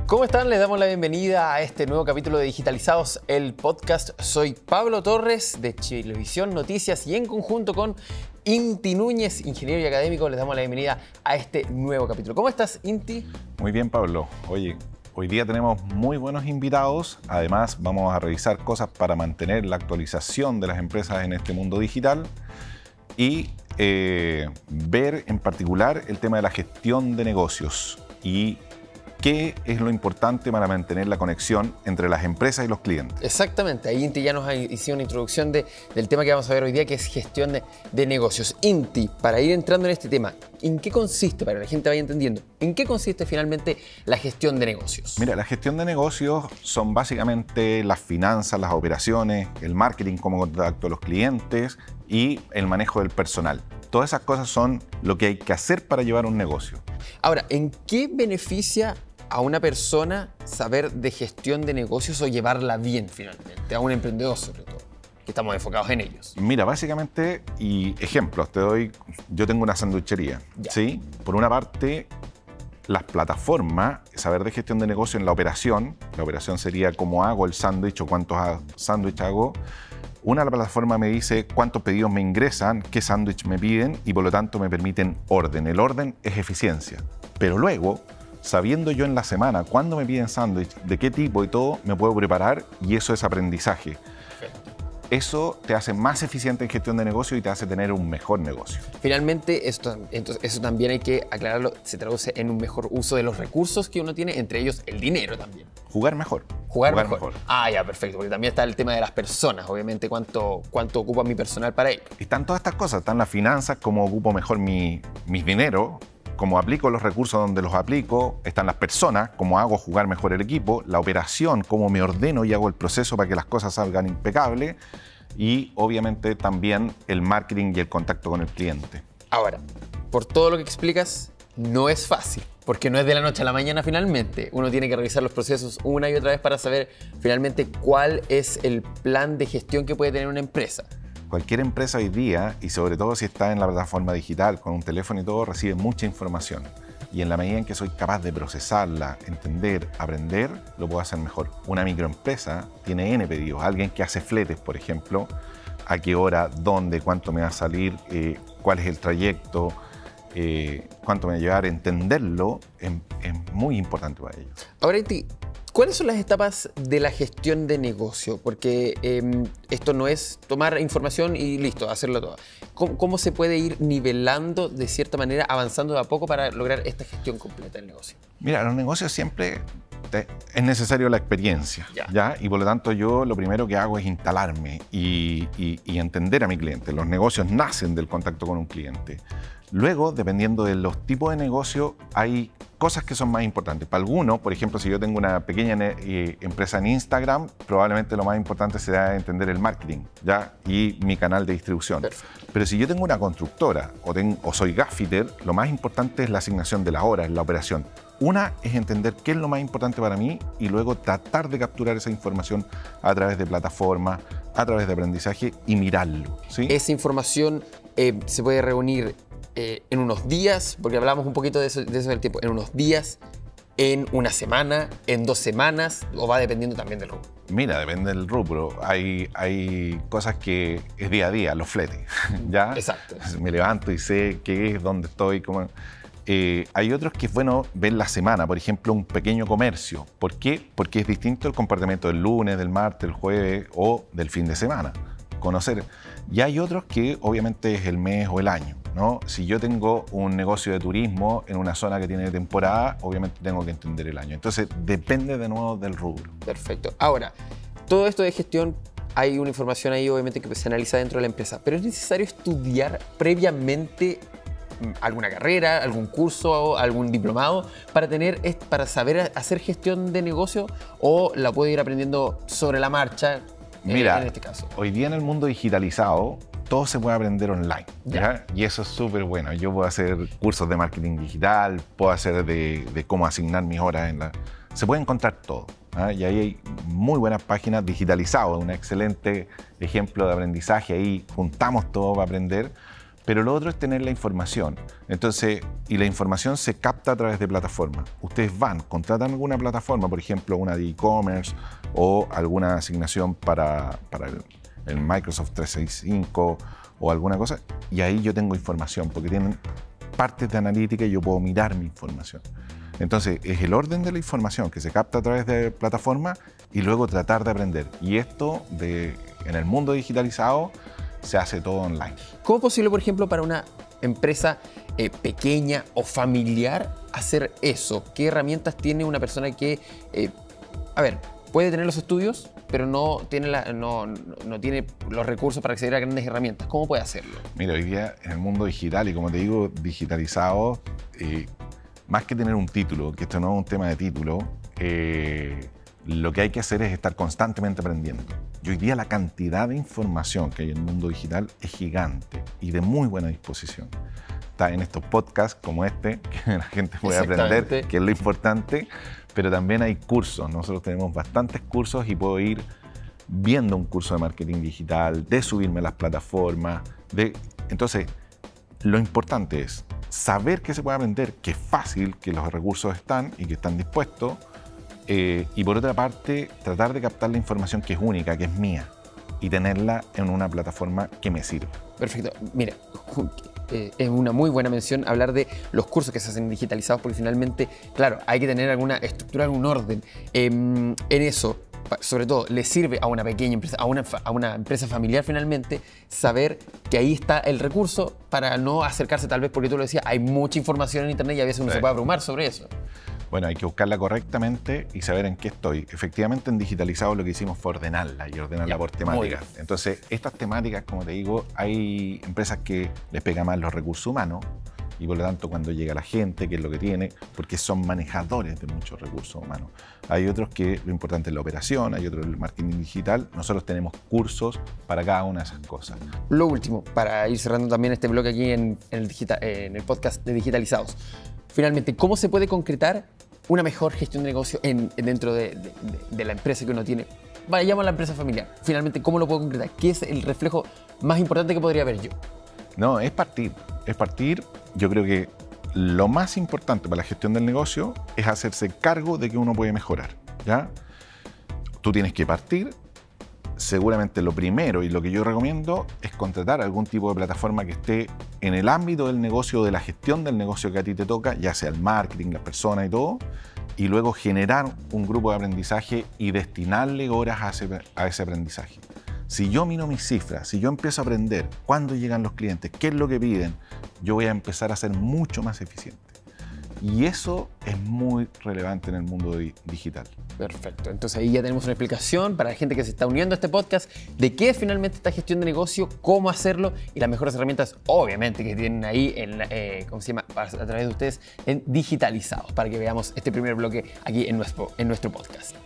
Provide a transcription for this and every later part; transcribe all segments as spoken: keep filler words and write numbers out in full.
¿Cómo están? Les damos la bienvenida a este nuevo capítulo de Digitalizados, el podcast. Soy Pablo Torres de Chilevisión Noticias y en conjunto con Inti Núñez, ingeniero y académico, les damos la bienvenida a este nuevo capítulo. ¿Cómo estás, Inti? Muy bien, Pablo. Oye, hoy día tenemos muy buenos invitados. Además, vamos a revisar cosas para mantener la actualización de las empresas en este mundo digital y eh, ver en particular el tema de la gestión de negocios y qué es lo importante para mantener la conexión entre las empresas y los clientes. Exactamente, ahí Inti ya nos ha hizo una introducción de, del tema que vamos a ver hoy día, que es gestión de, de negocios. Inti, para ir entrando en este tema, ¿en qué consiste, para que la gente vaya entendiendo, en qué consiste finalmente la gestión de negocios? Mira, la gestión de negocios son básicamente las finanzas, las operaciones, el marketing, cómo contacto a los clientes y el manejo del personal. Todas esas cosas son lo que hay que hacer para llevar un negocio. Ahora, ¿en qué beneficia a una persona saber de gestión de negocios o llevarla bien finalmente? A un emprendedor sobre todo, que estamos enfocados en ellos. Mira, básicamente, y ejemplos, te doy, yo tengo una sanduichería, ¿sí? Por una parte, las plataformas, saber de gestión de negocio en la operación, la operación sería cómo hago el sándwich o cuántos sándwiches hago. Una plataforma me dice cuántos pedidos me ingresan, qué sándwich me piden y por lo tanto me permiten orden. El orden es eficiencia. Pero luego, sabiendo yo en la semana cuándo me piden sándwich, de qué tipo y todo, me puedo preparar y eso es aprendizaje. Eso te hace más eficiente en gestión de negocio y te hace tener un mejor negocio. Finalmente, esto, entonces, eso también hay que aclararlo, se traduce en un mejor uso de los recursos que uno tiene, entre ellos el dinero también. Jugar mejor. Jugar, Jugar mejor. mejor. Ah, ya, perfecto, porque también está el tema de las personas, obviamente, cuánto, cuánto ocupa mi personal para ello. Están todas estas cosas, están las finanzas, cómo ocupo mejor mi, mis dinero, cómo aplico los recursos donde los aplico, están las personas, cómo hago jugar mejor el equipo, la operación, cómo me ordeno y hago el proceso para que las cosas salgan impecables y obviamente también el marketing y el contacto con el cliente. Ahora, por todo lo que explicas, no es fácil, porque no es de la noche a la mañana finalmente. Uno tiene que revisar los procesos una y otra vez para saber finalmente cuál es el plan de gestión que puede tener una empresa. Cualquier empresa hoy día, y sobre todo si está en la plataforma digital, con un teléfono y todo, recibe mucha información. Y en la medida en que soy capaz de procesarla, entender, aprender, lo puedo hacer mejor. Una microempresa tiene N pedidos. Alguien que hace fletes, por ejemplo, a qué hora, dónde, cuánto me va a salir, eh, cuál es el trayecto, eh, cuánto me va a llevar, entenderlo es, es muy importante para ellos. Ahora, Inti, ¿cuáles son las etapas de la gestión de negocio? Porque eh, esto no es tomar información y listo, hacerlo todo. ¿Cómo, ¿Cómo se puede ir nivelando de cierta manera, avanzando de a poco para lograr esta gestión completa del negocio? Mira, los negocios siempre te, es necesario la experiencia, ya. ¿ya? Y por lo tanto yo lo primero que hago es instalarme y, y, y entender a mi cliente. Los negocios nacen del contacto con un cliente. Luego, dependiendo de los tipos de negocio, hay cosas que son más importantes. Para algunos, por ejemplo, si yo tengo una pequeña eh, empresa en Instagram, probablemente lo más importante será entender el marketing, ¿ya? Y mi canal de distribución. Perfecto. Pero si yo tengo una constructora o, ten, o soy gaffiter, lo más importante es la asignación de las horas, la operación. Una es entender qué es lo más importante para mí y luego tratar de capturar esa información a través de plataformas, a través de aprendizaje y mirarlo, ¿sí? Esa información eh, se puede reunir Eh, en unos días, porque hablamos un poquito de eso, de eso del tiempo, en unos días, en una semana, en dos semanas, o va dependiendo también del rubro. Mira, depende del rubro. Hay, hay cosas que es día a día, los fletes, ¿ya? Exacto. Me levanto y sé qué es, dónde estoy, cómo... Eh, hay otros que es bueno ver la semana, por ejemplo, un pequeño comercio. ¿Por qué? Porque es distinto el comportamiento del lunes, del martes, del jueves o del fin de semana. Conocer. Y hay otros que obviamente es el mes o el año, ¿no? Si yo tengo un negocio de turismo en una zona que tiene temporada, obviamente tengo que entender el año. Entonces, depende de nuevo del rubro. Perfecto. Ahora, todo esto de gestión, hay una información ahí obviamente que se analiza dentro de la empresa, pero es necesario estudiar previamente alguna carrera, algún curso, algún diplomado para tener, para saber hacer gestión de negocio, o la puedo ir aprendiendo sobre la marcha. Mira, en este caso, hoy día en el mundo digitalizado todo se puede aprender online, ¿ya? ¿Ya? Y eso es súper bueno. Yo puedo hacer cursos de marketing digital, puedo hacer de, de cómo asignar mis horas en la... Se puede encontrar todo, ¿ah? Y ahí hay muy buenas páginas digitalizadas, un excelente ejemplo de aprendizaje. Ahí juntamos todo para aprender, Pero lo otro es tener la información. Entonces, y la información se capta a través de plataformas. Ustedes van, contratan alguna plataforma, por ejemplo, una de e-commerce o alguna asignación para, para el, el Microsoft trescientos sesenta y cinco o alguna cosa, y ahí yo tengo información, porque tienen partes de analítica y yo puedo mirar mi información. Entonces, es el orden de la información que se capta a través de plataformas y luego tratar de aprender. Y esto, de, en el mundo digitalizado, se hace todo online. ¿Cómo es posible, por ejemplo, para una empresa eh, pequeña o familiar hacer eso? ¿Qué herramientas tiene una persona que, eh, a ver, puede tener los estudios, pero no tiene, la, no, no tiene los recursos para acceder a grandes herramientas? ¿Cómo puede hacerlo? Mira, hoy día en el mundo digital, y como te digo, digitalizado, eh, más que tener un título, que esto no es un tema de título, eh, lo que hay que hacer es estar constantemente aprendiendo. Y hoy día la cantidad de información que hay en el mundo digital es gigante y de muy buena disposición. Está en estos podcasts como este, que la gente puede aprender, que es lo importante, pero también hay cursos. Nosotros tenemos bastantes cursos y puedo ir viendo un curso de marketing digital, de subirme a las plataformas. De... Entonces, lo importante es saber que se puede aprender, que es fácil, que los recursos están y que están dispuestos. Eh, y por otra parte, tratar de captar la información que es única, que es mía, y tenerla en una plataforma que me sirva. Perfecto. Mira, eh, es una muy buena mención hablar de los cursos que se hacen digitalizados, porque finalmente, claro, hay que tener alguna estructura, algún orden. Eh, en eso, sobre todo, le sirve a una pequeña empresa, a una, a una empresa familiar finalmente, saber que ahí está el recurso para no acercarse, tal vez, porque tú lo decías, hay mucha información en internet y a veces uno sí. se puede abrumar sobre eso. Bueno, hay que buscarla correctamente y saber en qué estoy. Efectivamente, en digitalizado lo que hicimos fue ordenarla y ordenarla ya, por temáticas. Entonces, estas temáticas, como te digo, hay empresas que les pega más los recursos humanos y por lo tanto cuando llega la gente, qué es lo que tiene, porque son manejadores de muchos recursos humanos. Hay otros que lo importante es la operación, hay otros el marketing digital. Nosotros tenemos cursos para cada una de esas cosas. Lo último, para ir cerrando también este bloque aquí en, en, el, digital, en el podcast de Digitalizados. Finalmente, ¿cómo se puede concretar una mejor gestión de negocio en, dentro de, de, de la empresa que uno tiene? Vayamos a la empresa familiar. Finalmente, ¿cómo lo puedo concretar? ¿Qué es el reflejo más importante que podría ver yo? No, es partir. Es partir. Yo creo que lo más importante para la gestión del negocio es hacerse cargo de que uno puede mejorar, ¿ya? Tú tienes que partir. Seguramente lo primero y lo que yo recomiendo es contratar algún tipo de plataforma que esté en el ámbito del negocio, de la gestión del negocio que a ti te toca, ya sea el marketing, las personas y todo, y luego generar un grupo de aprendizaje y destinarle horas a ese, a ese aprendizaje. Si yo miro mis cifras, si yo empiezo a aprender cuándo llegan los clientes, qué es lo que piden, yo voy a empezar a ser mucho más eficiente. Y eso es muy relevante en el mundo digital. Perfecto. Entonces ahí ya tenemos una explicación para la gente que se está uniendo a este podcast de qué es finalmente esta gestión de negocio, cómo hacerlo y las mejores herramientas, obviamente, que tienen ahí, en, eh, ¿cómo se llama? A través de ustedes, en Digitalizados, para que veamos este primer bloque aquí en nuestro, en nuestro podcast.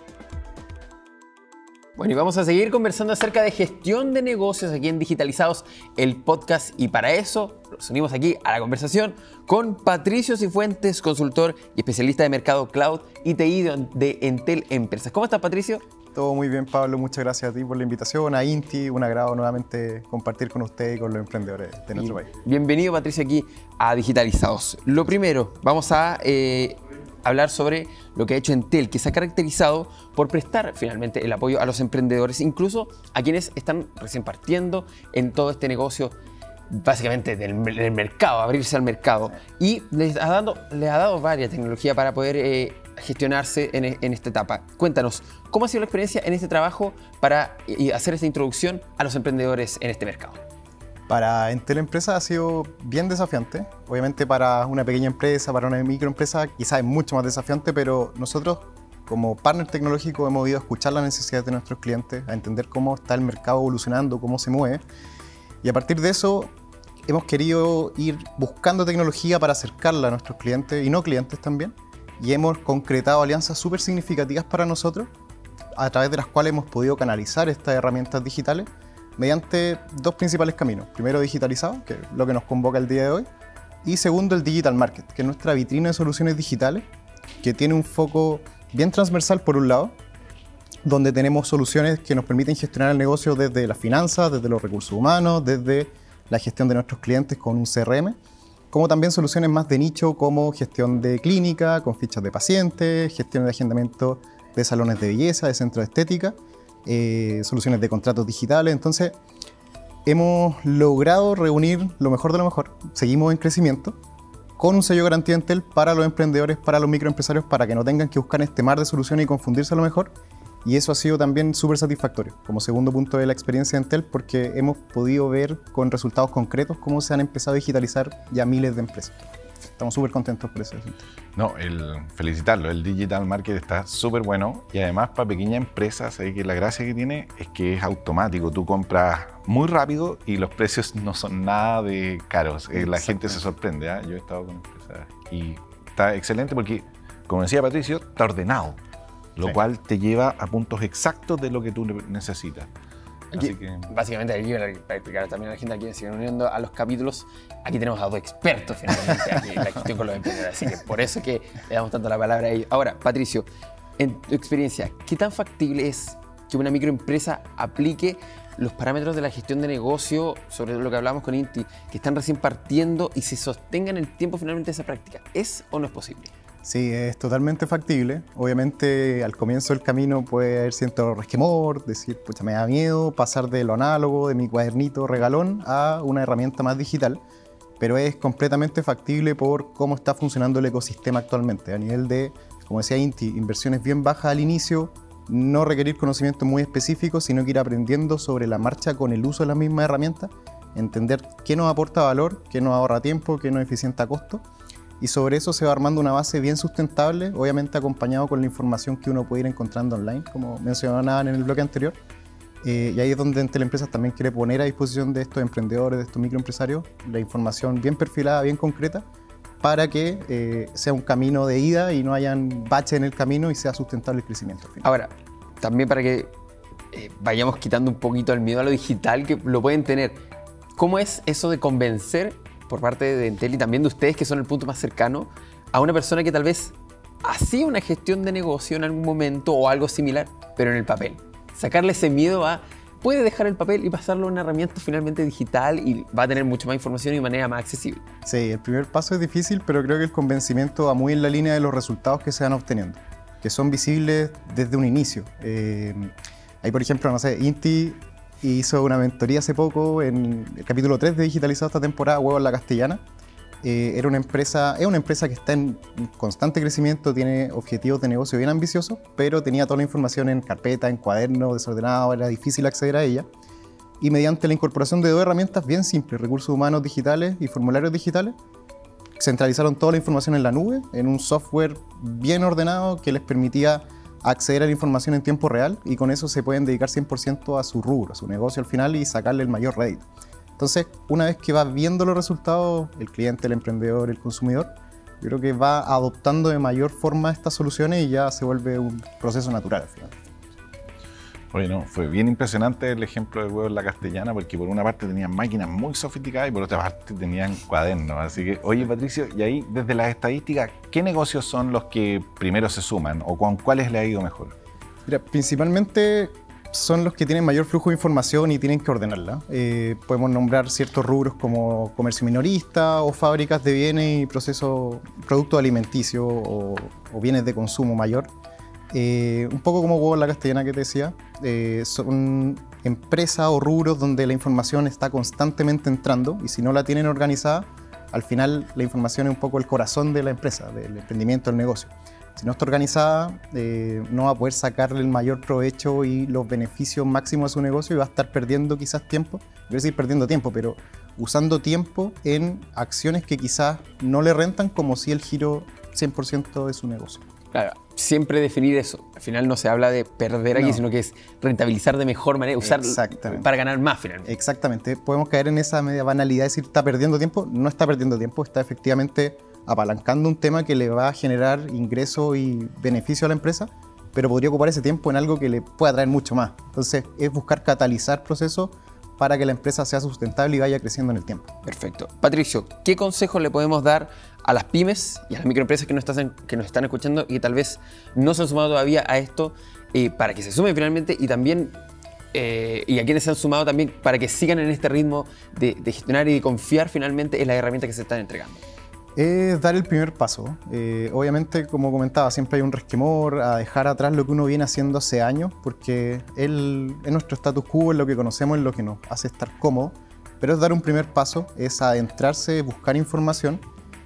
Bueno, y vamos a seguir conversando acerca de gestión de negocios aquí en Digitalizados, el podcast. Y para eso nos unimos aquí a la conversación con Patricio Cifuentes, consultor y especialista de mercado cloud y T I de, de Entel Empresas. ¿Cómo estás, Patricio? Todo muy bien, Pablo. Muchas gracias a ti por la invitación, a Inti. Un agrado nuevamente compartir con usted y con los emprendedores de nuestro país. Bienvenido, Patricio, aquí a Digitalizados. Lo primero, vamos a eh, hablar sobre lo que ha hecho Entel, que se ha caracterizado por prestar finalmente el apoyo a los emprendedores, incluso a quienes están recién partiendo en todo este negocio, básicamente del, del mercado, abrirse al mercado. Y les ha dado, les ha dado varias tecnologías para poder eh, gestionarse en, en esta etapa. Cuéntanos, ¿cómo ha sido la experiencia en este trabajo para y hacer esta introducción a los emprendedores en este mercado? Para Entel Empresas ha sido bien desafiante. Obviamente para una pequeña empresa, para una microempresa, quizás es mucho más desafiante, pero nosotros como partner tecnológico hemos ido a escuchar las necesidades de nuestros clientes, a entender cómo está el mercado evolucionando, cómo se mueve. Y a partir de eso hemos querido ir buscando tecnología para acercarla a nuestros clientes y no clientes también. Y hemos concretado alianzas súper significativas para nosotros, a través de las cuales hemos podido canalizar estas herramientas digitales mediante dos principales caminos. Primero, digitalizado, que es lo que nos convoca el día de hoy. Y segundo, el Digital Market, que es nuestra vitrina de soluciones digitales, que tiene un foco bien transversal por un lado, donde tenemos soluciones que nos permiten gestionar el negocio desde las finanzas, desde los recursos humanos, desde la gestión de nuestros clientes con un C R M, como también soluciones más de nicho como gestión de clínica, con fichas de pacientes, gestión de agendamiento de salones de belleza, de centros de estética, eh, soluciones de contratos digitales. Entonces, hemos logrado reunir lo mejor de lo mejor, seguimos en crecimiento, con un sello de garantía Entel para los emprendedores, para los microempresarios, para que no tengan que buscar este mar de soluciones y confundirse a lo mejor. Y eso ha sido también súper satisfactorio, como segundo punto de la experiencia de Entel, porque hemos podido ver con resultados concretos cómo se han empezado a digitalizar ya miles de empresas. Estamos súper contentos por eso. No, el felicitarlo, el digital market está súper bueno y además para pequeñas empresas, ahí que la gracia que tiene es que es automático, tú compras muy rápido y los precios no son nada de caros, eh, la gente se sorprende, ¿eh? Yo he estado con empresas y está excelente porque, como decía Patricio, está ordenado, lo sí. cual te lleva a puntos exactos de lo que tú necesitas. Aquí, que... Básicamente, aquí, para explicar también a la gente a quienes siguen uniendo a los capítulos, aquí tenemos a dos expertos finalmente aquí en la gestión con los emprendedores, así que por eso es que le damos tanto la palabra a ellos. Ahora, Patricio, en tu experiencia, ¿qué tan factible es que una microempresa aplique los parámetros de la gestión de negocio, sobre lo que hablamos con Inti, que están recién partiendo y se sostenga en el tiempo finalmente esa práctica? ¿Es o no es posible? Sí, es totalmente factible. Obviamente, al comienzo del camino puede haber cierto resquemor, decir, pucha, me da miedo pasar de lo análogo, de mi cuadernito regalón, a una herramienta más digital, pero es completamente factible por cómo está funcionando el ecosistema actualmente. A nivel de, como decía Inti, inversiones bien bajas al inicio, no requerir conocimientos muy específicos, sino que ir aprendiendo sobre la marcha con el uso de las mismas herramientas, entender qué nos aporta valor, qué nos ahorra tiempo, qué nos eficienta costo. Y sobre eso se va armando una base bien sustentable, obviamente acompañado con la información que uno puede ir encontrando online, como mencionaban en el bloque anterior. Eh, y ahí es donde Entel Empresas también quiere poner a disposición de estos emprendedores, de estos microempresarios, la información bien perfilada, bien concreta, para que eh, sea un camino de ida y no hayan baches en el camino y sea sustentable el crecimiento al final. Ahora, también para que eh, vayamos quitando un poquito el miedo a lo digital que lo pueden tener, ¿cómo es eso de convencer por parte de Entel y también de ustedes, que son el punto más cercano, a una persona que tal vez hacía una gestión de negocio en algún momento o algo similar, pero en el papel? Sacarle ese miedo a, puede dejar el papel y pasarlo a una herramienta finalmente digital y va a tener mucho más información y de manera más accesible. Sí, el primer paso es difícil, pero creo que el convencimiento va muy en la línea de los resultados que se van obteniendo, que son visibles desde un inicio. Eh, ahí, por ejemplo, no sé, Inti hizo una mentoría hace poco en el capítulo tres de Digitalizado esta temporada, Huevo en la Castellana. Eh, era una empresa, es una empresa que está en constante crecimiento, tiene objetivos de negocio bien ambiciosos, pero tenía toda la información en carpeta, en cuaderno, desordenado, era difícil acceder a ella. Y mediante la incorporación de dos herramientas bien simples, recursos humanos digitales y formularios digitales, centralizaron toda la información en la nube, en un software bien ordenado que les permitía acceder a la información en tiempo real, y con eso se pueden dedicar cien por ciento a su rubro, a su negocio al final, y sacarle el mayor rédito. Entonces, una vez que va viendo los resultados, el cliente, el emprendedor, el consumidor, yo creo que va adoptando de mayor forma estas soluciones y ya se vuelve un proceso natural al final. Oye, no, fue bien impresionante el ejemplo de Huevo en la Castellana, porque por una parte tenían máquinas muy sofisticadas y por otra parte tenían cuadernos. Así que, oye, Patricio, y ahí desde las estadísticas, ¿qué negocios son los que primero se suman o con cuáles le ha ido mejor? Mira, principalmente son los que tienen mayor flujo de información y tienen que ordenarla. Eh, podemos nombrar ciertos rubros como comercio minorista o fábricas de bienes y procesos, productos alimenticios o, o bienes de consumo mayor. Eh, un poco como Huevo en la Castellana que te decía, eh, son empresas o rubros donde la información está constantemente entrando y si no la tienen organizada, al final la información es un poco el corazón de la empresa, del emprendimiento, del negocio. Si no está organizada, eh, no va a poder sacarle el mayor provecho y los beneficios máximos a su negocio y va a estar perdiendo quizás tiempo, voy a decir perdiendo tiempo, pero usando tiempo en acciones que quizás no le rentan como si el giro cien por ciento de su negocio. Claro, siempre definir eso. Al final no se habla de perder aquí, no, sino que es rentabilizar de mejor manera, usar para ganar más finalmente. Exactamente. Podemos caer en esa media banalidad de decir está perdiendo tiempo. No está perdiendo tiempo, está efectivamente apalancando un tema que le va a generar ingreso y beneficio a la empresa, pero podría ocupar ese tiempo en algo que le pueda traer mucho más. Entonces, es buscar catalizar procesos para que la empresa sea sustentable y vaya creciendo en el tiempo. Perfecto. Patricio, ¿qué consejos le podemos dar a las pymes y a las microempresas que nos están, que nos están escuchando y que tal vez no se han sumado todavía a esto, eh, para que se sumen finalmente y también eh, y a quienes se han sumado también para que sigan en este ritmo de, de gestionar y de confiar finalmente en las herramientas que se están entregando? Es dar el primer paso. Eh, obviamente, como comentaba, siempre hay un resquemor a dejar atrás lo que uno viene haciendo hace años, porque el, es nuestro status quo, es lo que conocemos, es lo que nos hace estar cómodos. Pero es dar un primer paso, es adentrarse, buscar información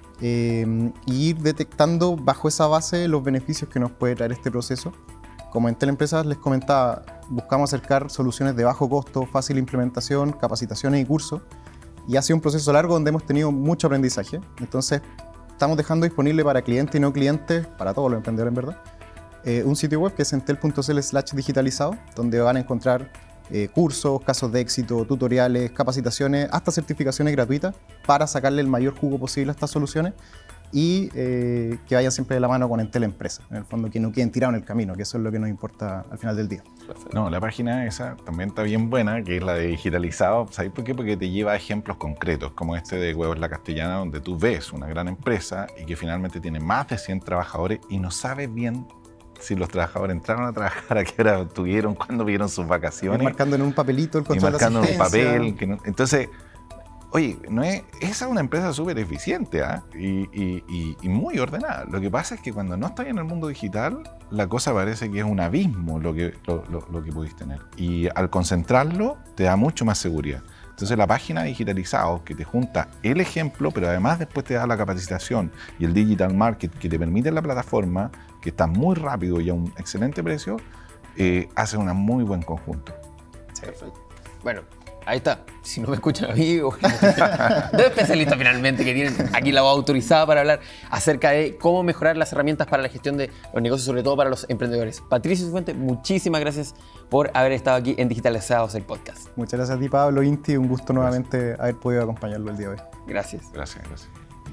eh, y ir detectando bajo esa base los beneficios que nos puede traer este proceso. Como en Teleempresas les comentaba, buscamos acercar soluciones de bajo costo, fácil implementación, capacitaciones y cursos. Y ha sido un proceso largo donde hemos tenido mucho aprendizaje. Entonces, estamos dejando disponible para clientes y no clientes, para todos los emprendedores en verdad, eh, un sitio web que es entel punto cl slash digitalizado, donde van a encontrar eh, cursos, casos de éxito, tutoriales, capacitaciones, hasta certificaciones gratuitas para sacarle el mayor jugo posible a estas soluciones y eh, que vayan siempre de la mano con Entel Empresa, en el fondo, que no queden tirados en el camino, que eso es lo que nos importa al final del día. No, la página esa también está bien buena, que es la de digitalizado. ¿Sabes por qué? Porque te lleva a ejemplos concretos, como este de Huevos La Castellana, donde tú ves una gran empresa y que finalmente tiene más de cien trabajadores y no sabes bien si los trabajadores entraron a trabajar, a qué hora tuvieron, cuándo vieron sus vacaciones. Y marcando en un papelito el y control de asistencia. marcando en un papel. Que no, entonces, oye, no es, esa es una empresa súper eficiente ¿eh? y, y, y, y muy ordenada. Lo que pasa es que cuando no estás en el mundo digital, la cosa parece que es un abismo lo que, lo, lo, lo que pudiste tener. Y al concentrarlo, te da mucho más seguridad. Entonces la página digitalizado que te junta el ejemplo, pero además después te da la capacitación y el digital market que te permite la plataforma, que está muy rápido y a un excelente precio, eh, hace un muy buen conjunto. Sí. Perfecto. Bueno, ahí está. Si no me escuchan a mí, dos especialistas finalmente que tienen aquí la voz autorizada para hablar acerca de cómo mejorar las herramientas para la gestión de los negocios, sobre todo para los emprendedores. Patricio Cifuentes, muchísimas gracias por haber estado aquí en Digitalizados, el podcast. Muchas gracias a ti, Pablo, Inti. Un gusto nuevamente gracias. haber podido acompañarlo el día de hoy. Gracias. Gracias, gracias.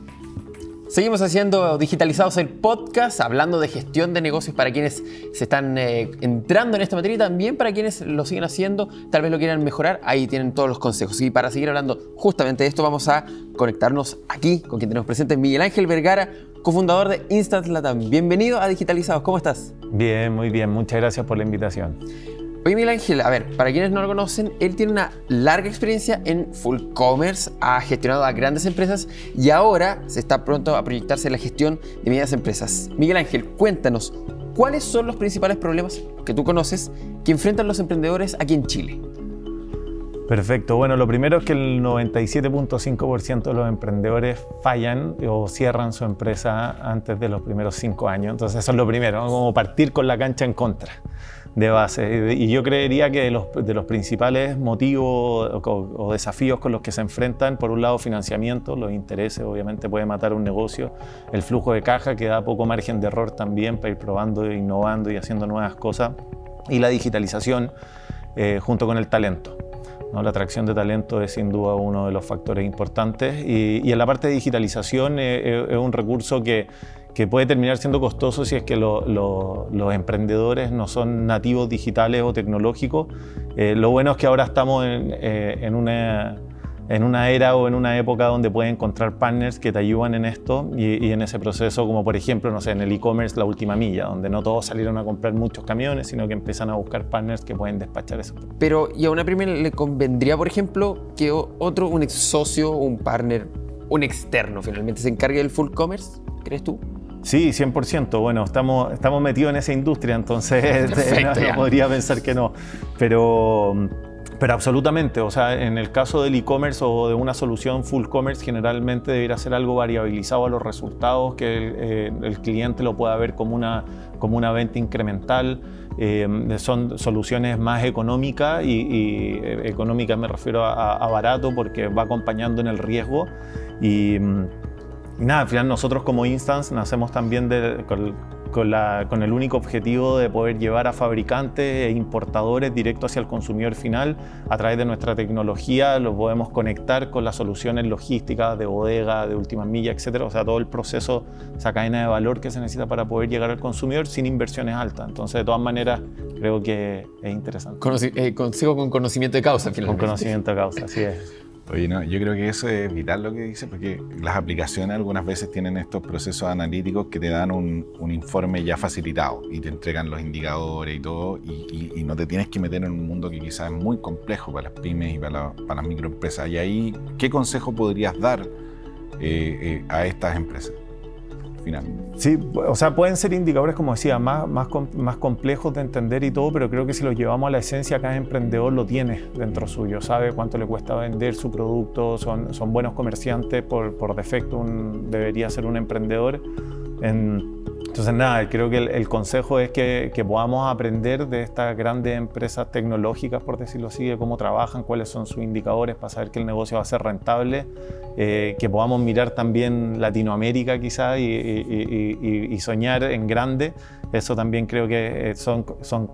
Seguimos haciendo Digitalizados el podcast, hablando de gestión de negocios para quienes se están eh, entrando en esta materia y también para quienes lo siguen haciendo, tal vez lo quieran mejorar, ahí tienen todos los consejos. Y para seguir hablando justamente de esto, vamos a conectarnos aquí con quien tenemos presente, Miguel Ángel Vergara, cofundador de Instant Latam. Bienvenido a Digitalizados, ¿cómo estás? Bien, muy bien, muchas gracias por la invitación. Oye, Miguel Ángel, a ver, para quienes no lo conocen, él tiene una larga experiencia en full commerce, ha gestionado a grandes empresas y ahora se está pronto a proyectarse en la gestión de medianas empresas. Miguel Ángel, cuéntanos, ¿cuáles son los principales problemas que tú conoces que enfrentan los emprendedores aquí en Chile? Perfecto, bueno, lo primero es que el noventa y siete punto cinco por ciento de los emprendedores fallan o cierran su empresa antes de los primeros cinco años, entonces eso es lo primero, ¿no? Como partir con la cancha en contra. De base. Y yo creería que de los, de los principales motivos o, o desafíos con los que se enfrentan, por un lado financiamiento, los intereses obviamente puede matar un negocio, el flujo de caja que da poco margen de error también para ir probando, innovando y haciendo nuevas cosas, y la digitalización eh, junto con el talento, ¿no? La atracción de talento es sin duda uno de los factores importantes y, y en la parte de digitalización eh, es un recurso que que puede terminar siendo costoso si es que lo, lo, los emprendedores no son nativos digitales o tecnológicos. Eh, lo bueno es que ahora estamos en, eh, en, una, en una era o en una época donde puedes encontrar partners que te ayudan en esto y, y en ese proceso, como por ejemplo, no sé, en el e-commerce La Última Milla, donde no todos salieron a comprar muchos camiones, sino que empiezan a buscar partners que pueden despachar eso. Pero, ¿y a una pyme le convendría, por ejemplo, que otro, un ex socio, un partner, un externo finalmente se encargue del full commerce? ¿Crees tú? Sí, cien por ciento. Bueno, estamos, estamos metidos en esa industria, entonces Perfecto, no, no podría pensar que no. Pero, pero absolutamente, o sea, en el caso del e-commerce o de una solución full commerce, generalmente debería ser algo variabilizado a los resultados, que el, eh, el cliente lo pueda ver como una, como una venta incremental. Eh, son soluciones más económicas y, y eh, económicas me refiero a, a barato porque va acompañando en el riesgo. Y, Y nada, al final nosotros como Instance nacemos también de, con, con, la, con el único objetivo de poder llevar a fabricantes e importadores directo hacia el consumidor final. A través de nuestra tecnología los podemos conectar con las soluciones logísticas de bodega, de última milla, etcétera. O sea, todo el proceso, esa cadena de valor que se necesita para poder llegar al consumidor sin inversiones altas. Entonces, de todas maneras, creo que es interesante. Conoci eh, consigo con conocimiento de causa, finalmente. Con conocimiento de causa, así es. Oye, no, yo creo que eso es vital lo que dice, porque las aplicaciones algunas veces tienen estos procesos analíticos que te dan un, un informe ya facilitado y te entregan los indicadores y todo, y, y, y no te tienes que meter en un mundo que quizás es muy complejo para las pymes y para, la, para las microempresas. Y ahí, ¿qué consejo podrías dar eh, eh, a estas empresas? Final. Sí, o sea, pueden ser indicadores, como decía, más, más, más complejos de entender y todo, pero creo que si los llevamos a la esencia, cada emprendedor lo tiene dentro suyo, sabe cuánto le cuesta vender su producto, son, son buenos comerciantes, por, por defecto un, debería ser un emprendedor. En, entonces, nada, creo que el, el consejo es que, que podamos aprender de estas grandes empresas tecnológicas, por decirlo así, de cómo trabajan, cuáles son sus indicadores para saber que el negocio va a ser rentable, eh, que podamos mirar también Latinoamérica quizás y, y, y, y soñar en grande. Eso también creo que son, son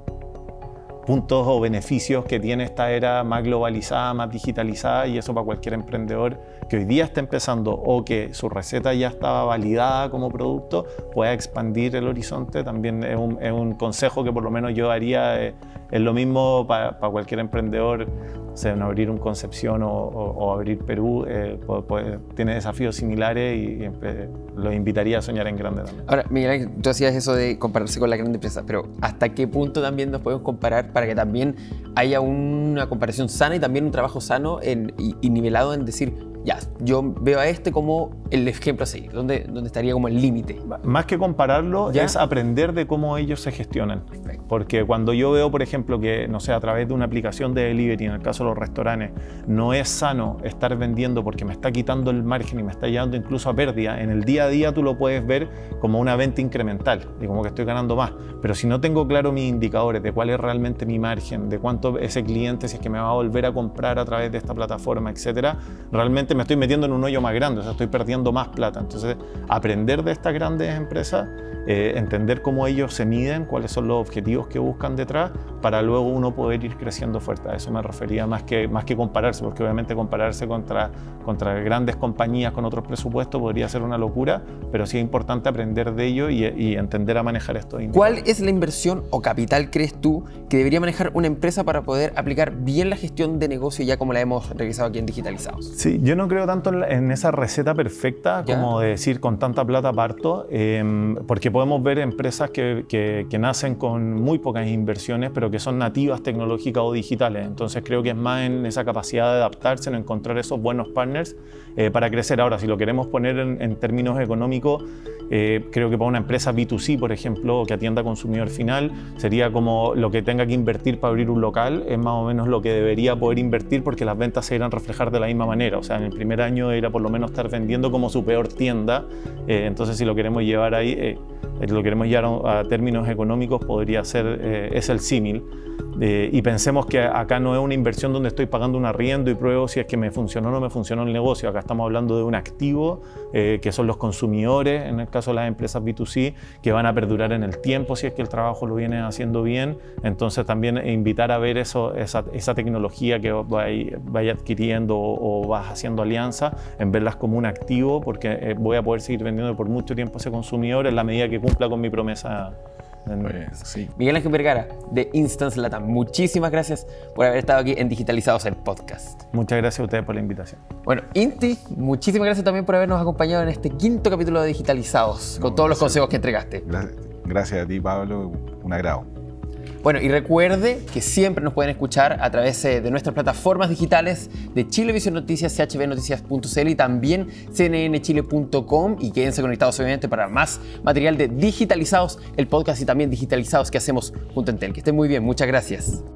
puntos o beneficios que tiene esta era más globalizada, más digitalizada, y eso para cualquier emprendedor que hoy día está empezando o que su receta ya estaba validada como producto, pueda expandir el horizonte. También es un, es un consejo que por lo menos yo haría. Eh, es lo mismo para pa cualquier emprendedor, o sea, abrir un Concepción o, o, o abrir Perú, eh, puede, puede, tiene desafíos similares y, y eh, los invitaría a soñar en grande también. Ahora, Miguel, tú hacías eso de compararse con la gran empresa, pero ¿hasta qué punto también nos podemos comparar para que también haya una comparación sana y también un trabajo sano en, y, y nivelado en decir, ya, yo veo a este como el ejemplo a seguir, ¿dónde, dónde estaría como el límite? Más que compararlo, ¿Ya? Es aprender de cómo ellos se gestionan. Perfecto. Porque cuando yo veo, por ejemplo, que, no sé, a través de una aplicación de delivery, en el caso de los restaurantes, no es sano estar vendiendo porque me está quitando el margen y me está llevando incluso a pérdida, en el día a día tú lo puedes ver como una venta incremental y como que estoy ganando más. Pero si no tengo claro mis indicadores de cuál es realmente mi margen, de cuánto ese cliente, si es que me va a volver a comprar a través de esta plataforma, etcétera, realmente me estoy metiendo en un hoyo más grande, o sea, estoy perdiendo más plata. Entonces, aprender de estas grandes empresas, eh, entender cómo ellos se miden, cuáles son los objetivos que buscan detrás, para luego uno poder ir creciendo fuerte. A eso me refería más que, más que compararse, porque obviamente compararse contra, contra grandes compañías con otros presupuestos podría ser una locura, pero sí es importante aprender de ello y, y entender a manejar estos indicadores. ¿Cuál es la inversión o capital, crees tú, que debería manejar una empresa para poder aplicar bien la gestión de negocio ya como la hemos realizado aquí en Digitalizados? Sí, yo no creo tanto en, la, en esa receta perfecta ¿Ya? como de decir con tanta plata parto, eh, porque podemos ver empresas que, que, que nacen con muy pocas inversiones, pero que son nativas tecnológicas o digitales. Entonces creo que es más en esa capacidad de adaptarse, en encontrar esos buenos partners eh, para crecer. Ahora, si lo queremos poner en, en términos económicos, eh, creo que para una empresa B dos C, por ejemplo, que atienda a consumidor final, sería como lo que tenga que invertir para abrir un local, es más o menos lo que debería poder invertir, porque las ventas se irán a reflejar de la misma manera. O sea, en el primer año era por lo menos estar vendiendo como su peor tienda. Eh, entonces, si lo queremos llevar ahí, eh, lo queremos llevar a, a términos económicos, podría ser, eh, es el símil. Eh, y pensemos que acá no es una inversión donde estoy pagando un arriendo y pruebo si es que me funcionó o no me funcionó el negocio. Acá estamos hablando de un activo eh, que son los consumidores, en el caso de las empresas B dos C, que van a perdurar en el tiempo si es que el trabajo lo viene haciendo bien. Entonces también invitar a ver eso, esa, esa tecnología que vaya, vaya adquiriendo o, o vas haciendo alianza, en verlas como un activo, porque eh, voy a poder seguir vendiendo por mucho tiempo a ese consumidor en la medida que cumpla con mi promesa. Pues, sí. Miguel Ángel Vergara, de Instance Latam, muchísimas gracias por haber estado aquí en Digitalizados, el podcast. Muchas gracias a ustedes por la invitación. Bueno, Inti, muchísimas gracias también por habernos acompañado en este quinto capítulo de Digitalizados, con No, todos los gracias. consejos que entregaste. Gracias, gracias a ti, Pablo, un agrado. Bueno, y recuerde que siempre nos pueden escuchar a través eh, de nuestras plataformas digitales de Chilevisión Noticias, c h b noticias punto c l y también c n n chile punto com, y quédense conectados obviamente para más material de Digitalizados, el podcast, y también Digitalizados que hacemos junto a Entel. Que estén muy bien, muchas gracias.